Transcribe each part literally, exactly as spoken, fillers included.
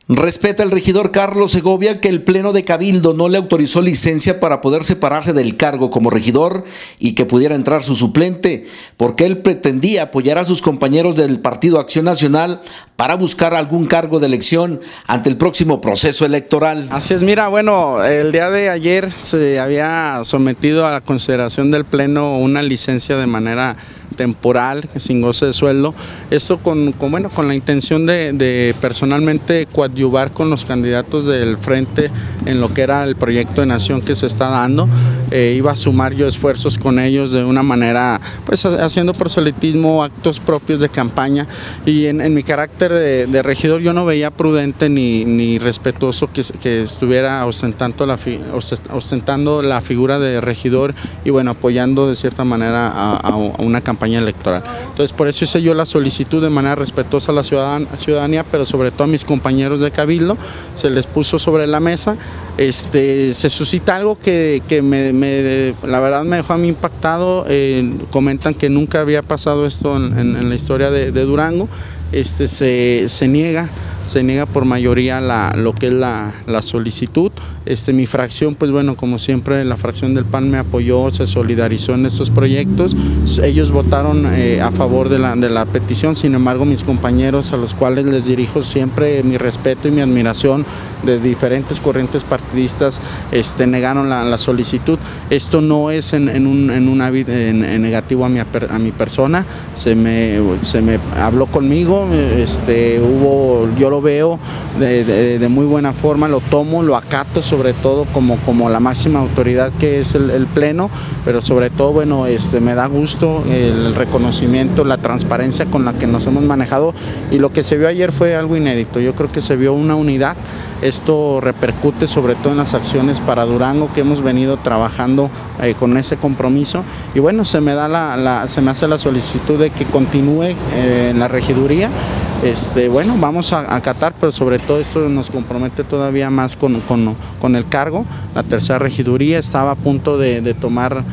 Respeta el regidor Carlos Segovia que el Pleno de Cabildo no le autorizó licencia para poder separarse del cargo como regidor y que pudiera entrar su suplente, porque él pretendía apoyar a sus compañeros del Partido Acción Nacional para buscar algún cargo de elección ante el próximo proceso electoral. Así es, mira, bueno, el día de ayer se había sometido a la consideración del Pleno una licencia de manera temporal, sin goce de sueldo, esto con, con, bueno, con la intención de, de personalmente coadyuvar con los candidatos del frente en lo que era el proyecto de nación que se está dando. Eh, iba a sumar yo esfuerzos con ellos de una manera, pues haciendo proselitismo, actos propios de campaña, y en, en mi carácter de, de regidor yo no veía prudente ni, ni respetuoso que, que estuviera ostentando la, ostentando la figura de regidor y bueno, apoyando de cierta manera a, a una campaña electoral. Entonces por eso hice yo la solicitud de manera respetuosa a la ciudadanía, pero sobre todo a mis compañeros de Cabildo, se les puso sobre la mesa. Este, se suscita algo que, que me, me, la verdad me dejó a mí impactado. Eh, comentan que nunca había pasado esto en, en, en la historia de, de Durango. Este, se, se niega se niega por mayoría la, lo que es la, la solicitud. Este, mi fracción, pues bueno, como siempre, la fracción del P A N me apoyó, se solidarizó en estos proyectos. Ellos votaron eh, a favor de la, de la petición. Sin embargo, mis compañeros, a los cuales les dirijo siempre mi respeto y mi admiración, de diferentes corrientes partidistas, este, negaron la, la solicitud. Esto no es en, en un, en un en, en negativo a mi, a mi persona. Se me, se me habló conmigo, este, hubo, yo lo veo de, de, de muy buena forma, lo tomo, lo acato, sobre todo como, como la máxima autoridad que es el, el Pleno, pero sobre todo, bueno, este, me da gusto el reconocimiento, la transparencia con la que nos hemos manejado, y lo que se vio ayer fue algo inédito. Yo creo que se vio una unidad. Esto repercute sobre todo en las acciones para Durango que hemos venido trabajando eh, con ese compromiso, y bueno, se me da la, la, se me hace la solicitud de que continúe eh, en la regiduría. Este, bueno, vamos a acatar, pero sobre todo esto nos compromete todavía más con, con, con el cargo. La tercera regiduría estaba a punto de, de tomar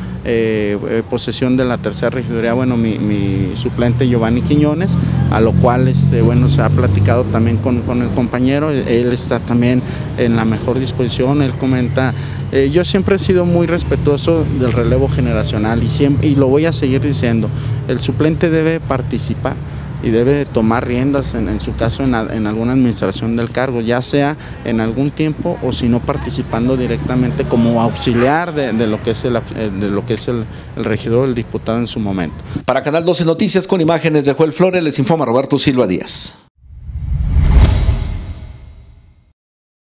eh, posesión de la tercera regiduría, bueno, mi, mi suplente Giovanni Quiñones, a lo cual este, bueno, se ha platicado también con, con el compañero. Él está también en la mejor disposición. Él comenta, eh, yo siempre he sido muy respetuoso del relevo generacional y, siempre, y lo voy a seguir diciendo, el suplente debe participar y debe tomar riendas, en, en su caso, en, en alguna administración del cargo, ya sea en algún tiempo o si no participando directamente como auxiliar de, de lo que es, el, de lo que es el, el regidor, el diputado en su momento. Para Canal doce Noticias, con imágenes de Joel Flores, les informa Roberto Silva Díaz.